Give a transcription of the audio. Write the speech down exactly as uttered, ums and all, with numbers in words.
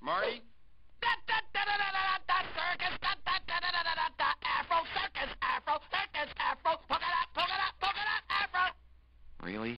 Marty? Circus, Afro, circus, Afro, circus, Afro, polka dot, polka dot, polka dot, Afro. Really?